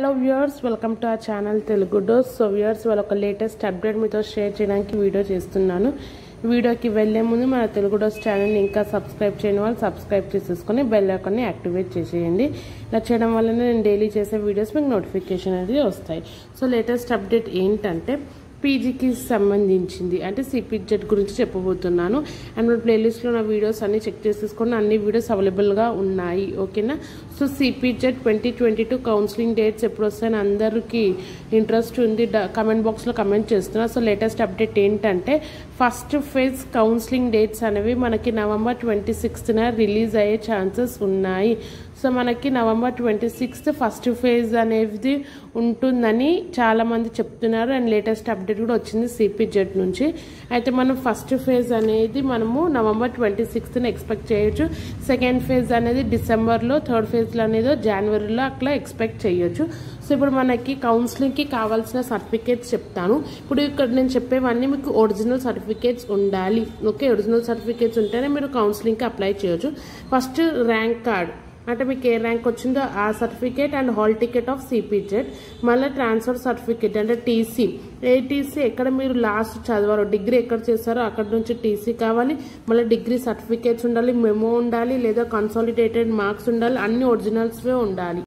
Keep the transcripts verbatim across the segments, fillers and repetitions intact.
Hello viewers, welcome to our channel Telugu dose. So viewers, వాళ్ళ ఒక latest update మీతో share చేయడానికి వీడియో చేస్తున్నాను. వీడియోకి వెళ్లే ముందు మన తెలుగు డోస్ ఛానల్ని ఇంకా సబ్స్క్రైబ్ చేయని వాళ్ళు సబ్స్క్రైబ్ చేసేసుకొని బెల్ ఐకాన్ని యాక్టివేట్ చేసేయండి. ఇలా చేయడం వల్లనే నేను డైలీ చేసే వీడియోస్ మీకు నోటిఫికేషన్ అనేది వస్తాయి. సో లేటెస్ట్ అప్డేట్ ఏంటంటే పీజీకి సంబంధించింది, అంటే సిపిజెట్ గురించి చెప్పబోతున్నాను. అండ్ మన ప్లేలిస్ట్లో నా వీడియోస్ అన్ని చెక్ చేసేసుకొని అన్ని వీడియోస్ అవైలబుల్గా ఉన్నాయి. ఓకేనా? So CPGET twenty twenty two counselling dates ఎప్పుడు వస్తాయని అందరికీ ఇంట్రెస్ట్ ఉంది. కమెంట్ బాక్స్లో కమెంట్ చేస్తున్నా. సో లేటెస్ట్ అప్డేట్ ఏంటంటే ఫస్ట్ ఫేజ్ కౌన్సిలింగ్ డేట్స్ అనేవి మనకి నవంబర్ ట్వంటీ సిక్స్త్న రిలీజ్ అయ్యే ఛాన్సెస్ ఉన్నాయి. సో మనకి November twenty sixth first phase అనేది ఉంటుందని చాలామంది చెప్తున్నారు. అండ్ లేటెస్ట్ అప్డేట్ కూడా వచ్చింది సిపిజెట్ నుంచి. అయితే మనం ఫస్ట్ ఫేజ్ అనేది మనము నవంబర్ ట్వంటీ సిక్స్త్ని ఎక్స్పెక్ట్ చేయొచ్చు. సెకండ్ ఫేజ్ అనేది డిసెంబర్లో, థర్డ్ ఫేజ్లో అనేది జనవరిలో అట్లా ఎక్స్పెక్ట్ చేయొచ్చు. సో ఇప్పుడు మనకి కౌన్సిలింగ్కి కావాల్సిన సర్టిఫికేట్స్ చెప్తాను. ఇప్పుడు ఇక్కడ నేను చెప్పేవన్నీ మీకు ఒరిజినల్ సర్టిఫికేట్స్ ఉండాలి. ఓకే, ఒరిజినల్ సర్టిఫికేట్స్ ఉంటేనే మీరు కౌన్సిలింగ్కి అప్లై చేయొచ్చు. ఫస్ట్ ర్యాంక్ కార్డ్, అంటే మీకు ఏ ర్యాంక్ వచ్చిందో ఆ certificate and hall ticket of CPGET, మళ్ళీ ట్రాన్స్ఫర్ సర్టిఫికేట్ అంటే టీసీ, ఏ టీసీ ఎక్కడ మీరు లాస్ట్ చదివారో, డిగ్రీ ఎక్కడ చేస్తారో అక్కడ నుంచి టీసీ కావాలి. మళ్ళీ డిగ్రీ సర్టిఫికేట్స్ ఉండాలి, మెమో ఉండాలి, లేదా కన్సాలిడేటెడ్ మార్క్స్ ఉండాలి. అన్ని ఒరిజినల్స్వే ఉండాలి.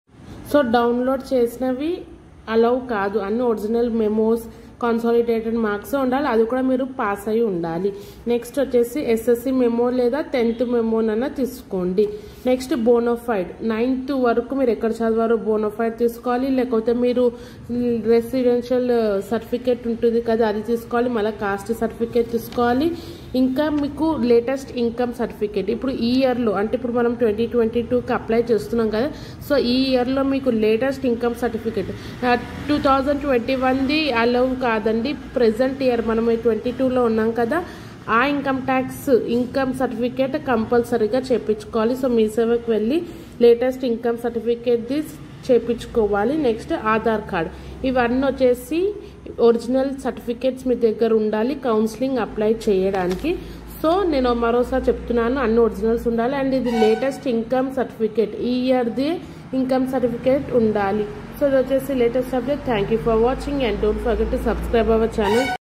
సో డౌన్లోడ్ చేసినవి అలౌ కాదు, అన్ని ఒరిజినల్ మెమోస్, కన్సాలిడేటెడ్ మార్క్స్ ఉండాలి. అది కూడా మీరు పాస్ అయి ఉండాలి. నెక్స్ట్ వచ్చేసి ఎస్ఎస్సి మెమో లేదా టెన్త్ మెమోనన్నా తీసుకోండి. నెక్స్ట్ బోనోఫైడ్, నైన్త్ వరకు మీరు ఎక్కడ చదివారో బోనోఫైడ్ తీసుకోవాలి. లేకపోతే మీరు రెసిడెన్షియల్ సర్టిఫికేట్ ఉంటుంది కదా, అది తీసుకోవాలి. మళ్ళీ కాస్ట్ సర్టిఫికేట్ తీసుకోవాలి. ఇంకా మీకు లేటెస్ట్ ఇన్కమ్ సర్టిఫికేట్, ఇప్పుడు ఈ ఇయర్లో అంటే ఇప్పుడు మనం ట్వంటీ ట్వంటీ టూకి అప్లై చేస్తున్నాం కదా, సో ఈ ఇయర్లో మీకు latest income certificate two thousand twenty వన్ది అలౌ కాదండి. ప్రెసెంట్ ఇయర్ మనం ట్వంటీ టూలో ఉన్నాం కదా, ఆ ఇన్కమ్ ట్యాక్స్ ఇన్కమ్ సర్టిఫికేట్ కంపల్సరీగా చేయించుకోవాలి. సో మీ సేవకి వెళ్ళి లేటెస్ట్ ఇన్కమ్ సర్టిఫికేట్ చేయించుకోవాలి. నెక్స్ట్ ఆధార్ కార్డ్, ఇవన్నీ వచ్చేసి ఒరిజినల్ సర్టిఫికేట్స్ మీ దగ్గర ఉండాలి కౌన్సిలింగ్ అప్లై చేయడానికి. సో నేను మరోసారి చెప్తున్నాను, అన్ని ఒరిజినల్స్ ఉండాలి. అండ్ ఇది లేటెస్ట్ ఇన్కమ్ సర్టిఫికేట్, ఈ ఇయర్ది ఇన్కమ్ సర్టిఫికేట్ ఉండాలి. సో ఇది వచ్చేసి latest update. Thank you for watching and don't forget to subscribe our channel.